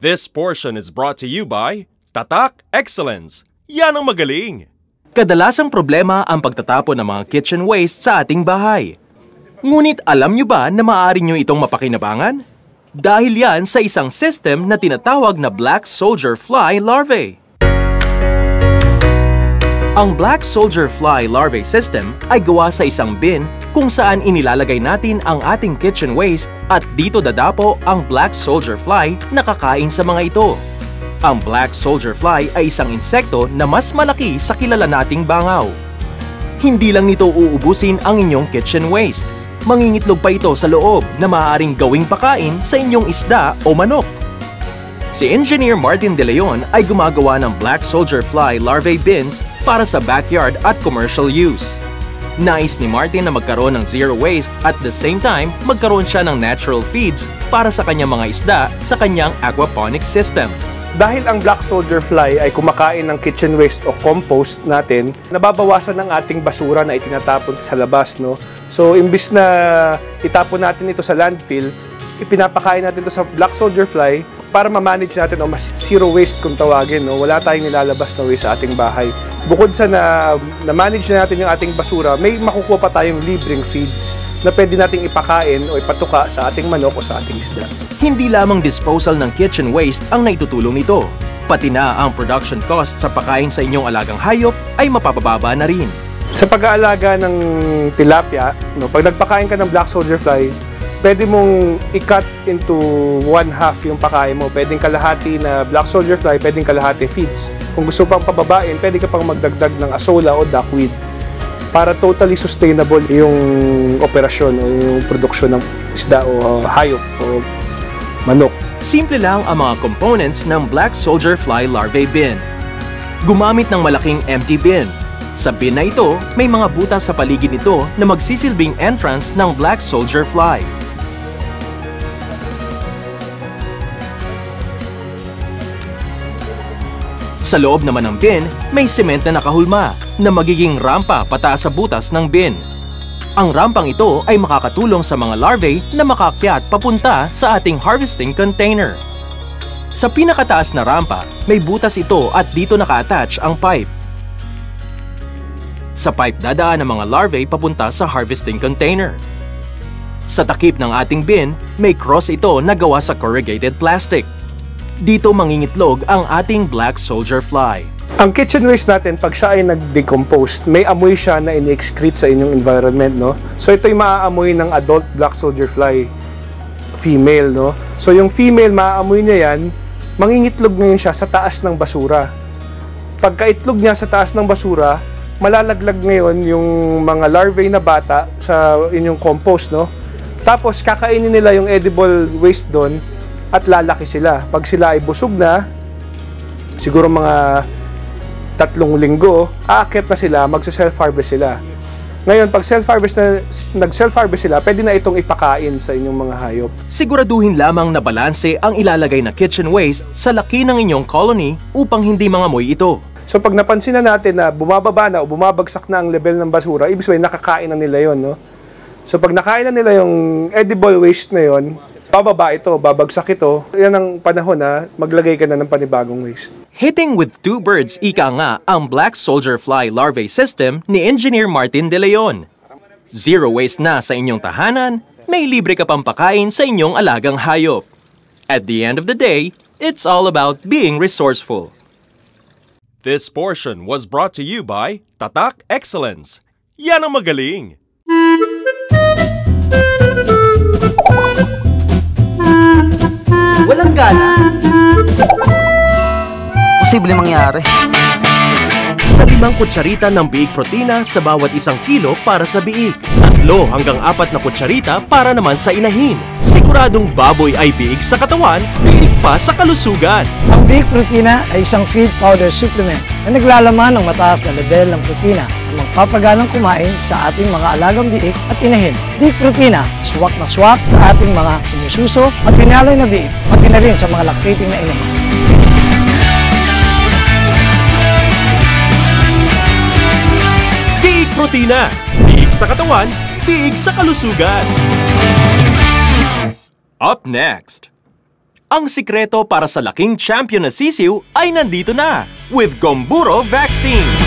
This portion is brought to you by Tatak Excellence. Yan ang magaling! Kadalasang problema ang pagtatapon ng mga kitchen waste sa ating bahay. Ngunit alam nyo ba na maaari nyo itong mapakinabangan? Dahil yan sa isang system na tinatawag na Black Soldier Fly Larvae. Ang Black Soldier Fly Larvae System ay gawa sa isang bin kung saan inilalagay natin ang ating kitchen waste at dito dadapo ang Black Soldier Fly na kakain sa mga ito. Ang Black Soldier Fly ay isang insekto na mas malaki sa kilala nating bangaw. Hindi lang nito uubusin ang inyong kitchen waste. Mangingitlog pa ito sa loob na maaaring gawing pakain sa inyong isda o manok. Si Engineer Martin De Leon ay gumagawa ng Black Soldier Fly Larvae Bins para sa backyard at commercial use. Nais ni Martin na magkaroon ng zero waste at the same time magkaroon siya ng natural feeds para sa kanyang mga isda sa kanyang aquaponics system. Dahil ang Black Soldier Fly ay kumakain ng kitchen waste o compost natin, nababawasan ang ating basura na itinatapon sa labas, no? So, imbis na itapon natin ito sa landfill, ipinapakain natin ito sa Black Soldier Fly para ma-manage natin o mas zero waste kung tawagin, no? Wala tayong nilalabas na waste sa ating bahay. Bukod sa na-manage na natin yung ating basura, may makukuha pa tayong libreng feeds na pwede nating ipakain o ipatuka sa ating manok o sa ating isda. Hindi lamang disposal ng kitchen waste ang naitutulong nito, pati na ang production cost sa pagkain sa inyong alagang hayop ay mapapababa na rin. Sa pag-aalaga ng tilapia, no, pag nagpakain ka ng Black Soldier Fly, pwede mong i-cut into 1/2 yung pakain mo. Pwedeng kalahati na Black Soldier Fly, pwedeng kalahati feeds. Kung gusto pang pababain, pwede ka pang magdagdag ng asola o duckweed para totally sustainable yung operasyon o yung produksyon ng isda o hayop o manok. Simple lang ang mga components ng Black Soldier Fly Larvae Bin. Gumamit ng malaking empty bin. Sa bin na ito, may mga butas sa paligid nito na magsisilbing entrance ng Black Soldier Fly. Sa loob naman ng bin, may cement na nakahulma na magiging rampa pataas sa butas ng bin. Ang rampang ito ay makakatulong sa mga larvae na makakyat papunta sa ating harvesting container. Sa pinakataas na rampa, may butas ito at dito naka-attach ang pipe. Sa pipe dadaan ang mga larvae papunta sa harvesting container. Sa takip ng ating bin, may cross ito na gawa sa corrugated plastic. Dito mangingitlog ang ating Black Soldier Fly. Ang kitchen waste natin, pag siya ay nag-decompose, may amoy siya na in-excrete sa inyong environment, no? So ito yung maaamoy ng adult Black Soldier Fly female, no? So yung female, maaamoy niya yan, mangingitlog ngayon siya sa taas ng basura. Pagka-itlog niya sa taas ng basura, malalaglag ngayon yung mga larvae na bata sa inyong compost, no? Tapos kakainin nila yung edible waste doon at lalaki sila. Pag sila ay busog na, siguro mga 3 linggo, aakyat na sila, magsa-self-harvest sila. Ngayon, pag nag-self-harvest sila, pwede na itong ipakain sa inyong mga hayop. Siguraduhin lamang na balanse ang ilalagay na kitchen waste sa laki ng inyong colony upang hindi mangamoy ito. So pag napansin na natin na bumababa na o bumabagsak na ang level ng basura, ibig sabihin nakakain na nila yon, no? So pag nakain na nila yung edible waste na yon, bababa ito, babagsak ito, yan ang panahon na maglagay ka na ng panibagong waste. Hitting with 2 birds, ika nga ang Black Soldier Fly Larvae System ni Engineer Martin De Leon. Zero waste na sa inyong tahanan, may libre ka pang pakain sa inyong alagang hayop. At the end of the day, it's all about being resourceful. This portion was brought to you by Tatak Excellence. Yan ang magaling! Walang gana? Posible mangyari. Sa 5 kutsarita ng biig protina sa bawat 1 kilo para sa biig. 3 hanggang 4 na kutsarita para naman sa inahin. Siguradong baboy ay biig sa katawan, biig pa sa kalusugan. Ang Big Protina ay isang feed powder supplement na naglalaman ng mataas na level ng protina na magpapaganang kumain sa ating mga alagang biik at inahin. Big Protina, swak na swak sa ating mga sumususo at pinalay na biik, pati na rin sa mga lactating na inahin. Biig Protina, biig sa katawan, biig sa kalusugan. Up next, Ang sikreto para sa laking champion na sisiw ay nandito na with Gomburo Vaccine.